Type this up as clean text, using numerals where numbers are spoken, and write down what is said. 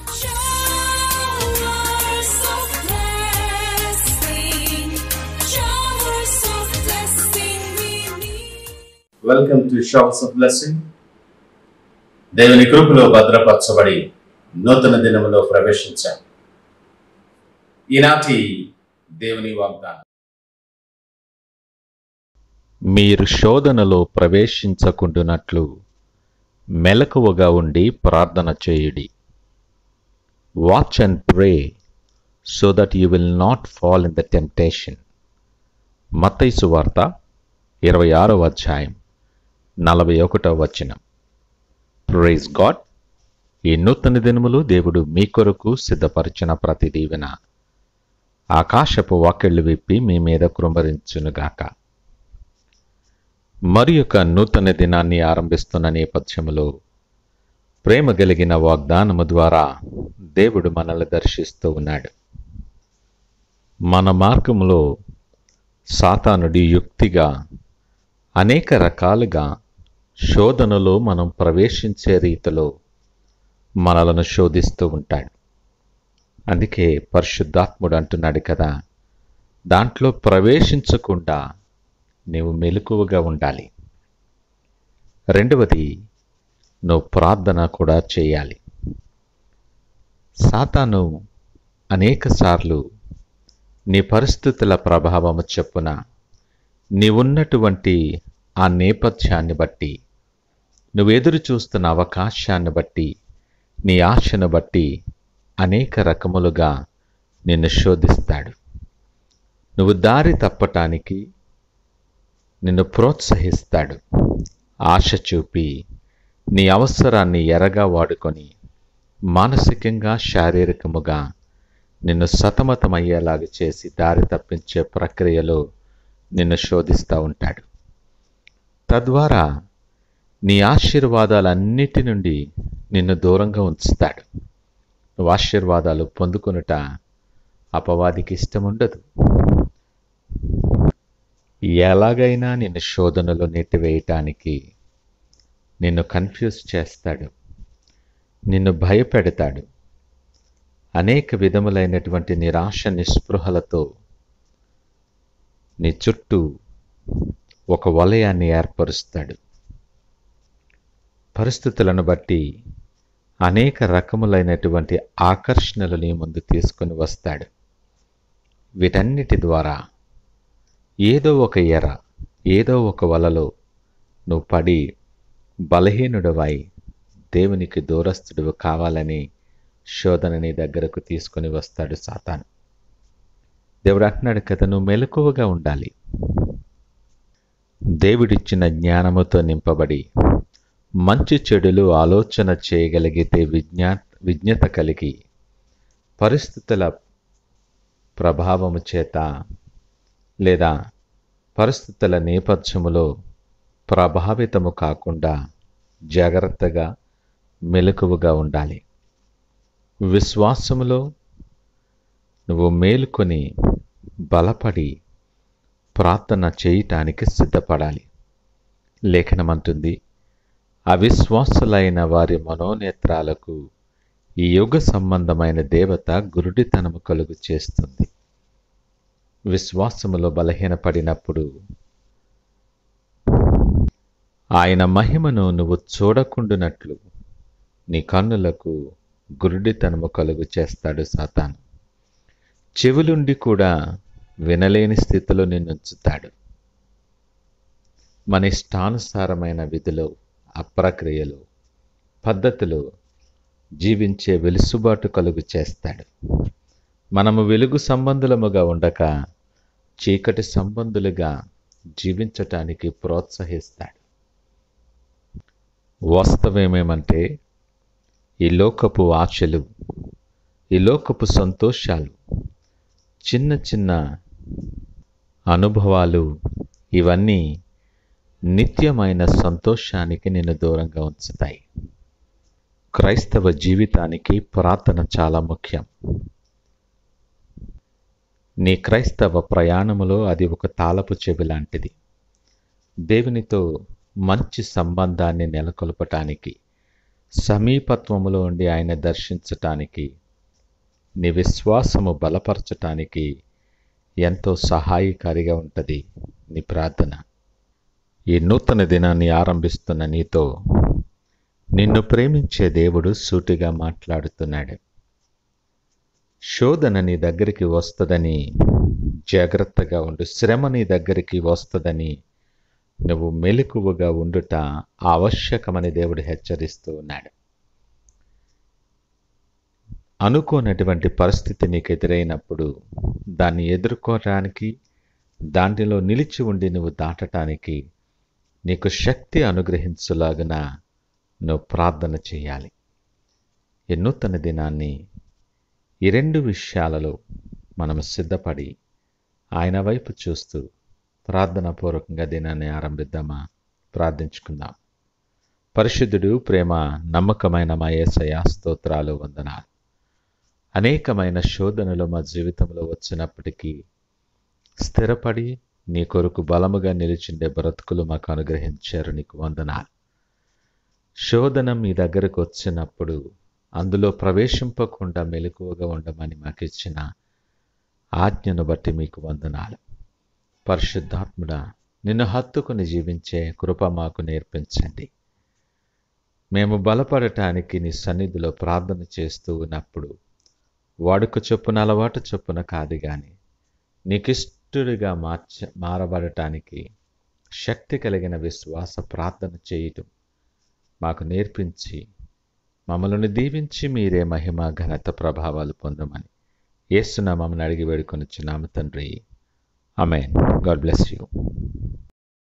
Showers of blessing, showers of blessing we need. Welcome to showers of blessing. దేవుని కృపలో భద్రపరచబడి నూతన దినములో ప్రవేశించాం. ఈనాటి దేవుని వాగ్దానం, మీరు శోధనలో ప్రవేశించకుండునట్లు మెలకువగా ఉండి ప్రార్థన చేయుడి. Watch and pray so that you will not fall in the temptation. మత్తయి సువార్త 26వ అధ్యాయం 41వ వచనం. Praise God. ఈ నూతన దినములు దేవుడు మీ కొరకు సిద్ధపరిచిన ప్రతి దీవెన ఆకాశపు వాకిళ్లు విప్పి మీ మీద కృంభరించునుగాక. మరి యొక్క నూతన దినాన్ని ఆరంభిస్తున్న నేపథ్యములో ప్రేమ కలిగిన వాగ్దానము ద్వారా దేవుడు మనల్ని దర్శిస్తూ ఉన్నాడు. మన మార్గములో సాతానుడి యుక్తిగా అనేక రకాలుగా శోధనలో మనం ప్రవేశించే రీతిలో మనలను శోధిస్తూ ఉంటాడు. అందుకే పరిశుద్ధాత్ముడు అంటున్నాడు కదా, దాంట్లో ప్రవేశించకుండా నీవు మెలకువగా ఉండాలి. రెండవది, నువ్వు ప్రార్థన కూడా చేయాలి. సాతాను అనేకసార్లు నీ పరిస్థితుల ప్రభావము చొప్పున నీవున్నటువంటి ఆ నేపథ్యాన్ని బట్టి, నువ్వు ఎదురు చూస్తున్న అవకాశాన్ని బట్టి, నీ ఆశను బట్టి అనేక రకములుగా నిన్ను శోధిస్తాడు. నువ్వు దారి తప్పటానికి నిన్ను ప్రోత్సహిస్తాడు. ఆశ చూపి నీ అవసరాన్ని ఎరగా వాడుకొని మానసికంగా శారీరకముగా నిన్ను సతమతమయ్యేలాగా చేసి దారి తప్పించే ప్రక్రియలో నిన్ను శోధిస్తూ ఉంటాడు. తద్వారా నీ ఆశీర్వాదాలన్నిటి నుండి నిన్ను దూరంగా ఉంచుతాడు. నువ్వు ఆశీర్వాదాలు పొందుకొనుట అపవాదికి ఇష్టముండదు. ఎలాగైనా నిన్ను శోధనలో నెట్టివేయటానికి నిన్ను కన్ఫ్యూజ్ చేస్తాడు, నిన్ను భయపెడతాడు. అనేక విధములైనటువంటి నిరాశ నిస్పృహలతో నీ చుట్టూ ఒక వలయాన్ని ఏర్పరుస్తాడు. పరిస్థితులను బట్టి అనేక రకములైనటువంటి ఆకర్షణలు నీ ముందు తీసుకొని వస్తాడు. వీటన్నిటి ద్వారా ఏదో ఒక ఎర, ఏదో ఒక వలలో నువ్వు పడి బలహీనుడవై దేవునికి దూరస్తుడు కావాలని శోధన నీ దగ్గరకు తీసుకొని వస్తాడు సాతాను. దేవుడు అంటున్నాడు కదా, నువ్వు మెలకువగా ఉండాలి. దేవుడిచ్చిన జ్ఞానముతో నింపబడి మంచి చెడులు ఆలోచన చేయగలిగితే విజ్ఞత కలిగి పరిస్థితుల ప్రభావము చేత లేదా పరిస్థితుల నేపథ్యములో ప్రభావితము కాకుండా జాగ్రత్తగా మెలకువగా ఉండాలి. విశ్వాసములో నువ్వు మేలుకొని బలపడి ప్రార్థన చేయటానికి సిద్ధపడాలి. లేఖనమంటుంది, అవిశ్వాసులైన వారి మనోనేత్రాలకు ఈ యుగ సంబంధమైన దేవత గురుడితనము కలుగు చేస్తుంది. విశ్వాసములో బలహీనపడినప్పుడు ఆయన మహిమను నువ్వు చూడకుండునట్లు నీ కన్నులకు గురుడితనము కలుగు చేస్తాడు సాతాను. చెవులుండి కూడా వినలేని స్థితిలో నిన్నుంచుతాడు. మన ఇష్టానుసారమైన విధిలో, అప్రక్రియలు, పద్ధతులు జీవించే వెలుసుబాటు కలుగు చేస్తాడు. మనము వెలుగు సంబంధులముగా ఉండక చీకటి సంబంధులుగా జీవించటానికి ప్రోత్సహిస్తాడు. వాస్తవమేమంటే ఈ లోకపు ఆశలు, ఈ లోకపు సంతోషాలు, చిన్న చిన్న అనుభవాలు, ఇవన్నీ నిత్యమైన సంతోషానికి నిన్ను దూరంగా ఉంచుతాయి. క్రైస్తవ జీవితానికి ప్రార్థన చాలా ముఖ్యం. నీ క్రైస్తవ ప్రయాణములో అది ఒక తాళపు చెవి లాంటిది. దేవునితో మంచి సంబంధాన్ని నెలకొల్పటానికి, సమీపత్వములో ఉండి ఆయన దర్శించటానికి, నీ విశ్వాసము బలపరచటానికి ఎంతో సహాయకారిగా ఉంటుంది నీ ప్రార్థన. ఈ నూతన దినాన్ని ఆరంభిస్తున్న నీతో నిన్ను ప్రేమించే దేవుడు సూటిగా మాట్లాడుతున్నాడు. శోధన నీ దగ్గరికి వస్తుందని జాగ్రత్తగా ఉండు. శ్రమ నీ దగ్గరికి వస్తుందని నువ్వు మెలకువగా ఉండుట ఆవశ్యకమని దేవుడు హెచ్చరిస్తూ ఉన్నాడు. అనుకోనటువంటి పరిస్థితి నీకు ఎదురైనప్పుడు దాన్ని ఎదుర్కోవడానికి, దాంట్లో నిలిచి ఉండి నువ్వు దాటటానికి నీకు శక్తి అనుగ్రహించులాగున నువ్వు ప్రార్థన చేయాలి. ఈ నూతన దినాన్ని ఈ రెండు విషయాలలో మనం సిద్ధపడి ఆయన వైపు చూస్తూ ప్రార్థనాపూర్వకంగా దినాన్ని ఆరంభిద్దామా? ప్రార్థించుకుందాం. పరిశుద్ధుడు, ప్రేమ నమ్మకమైన మా యేసయ్య, స్తోత్రాలు, వందనాలు. అనేకమైన శోధనలు మా జీవితంలో వచ్చినప్పటికీ స్థిరపడి నీ కొరకు బలముగా నిలిచిండే బ్రతుకులు మాకు అనుగ్రహించారు. నీకు వందనాలు. శోధన మీ దగ్గరకు వచ్చినప్పుడు అందులో ప్రవేశింపకుండా మెలకువగా ఉండమని మాకు ఇచ్చిన ఆజ్ఞను బట్టి మీకు వందనాలు. పరిశుద్ధాత్ముడా, నిన్ను హత్తుకుని జీవించే కృప మాకు నేర్పించండి. మేము బలపడటానికి నీ సన్నిధిలో ప్రార్థన చేస్తూ ఉన్నప్పుడు వాడుక చొప్పున, అలవాటు చొప్పున కాదు కానీ నీకిష్టుడిగా మారబడటానికి శక్తి కలిగిన విశ్వాస ప్రార్థన చేయటం మాకు నేర్పించి మమ్మల్ని దీవించి మీరే మహిమ, ఘనత, ప్రభావాలు పొందమని యేసు నామమున అడిగి వేడుకొనుచున్నాము తండ్రి. ఆమేన్. God bless you.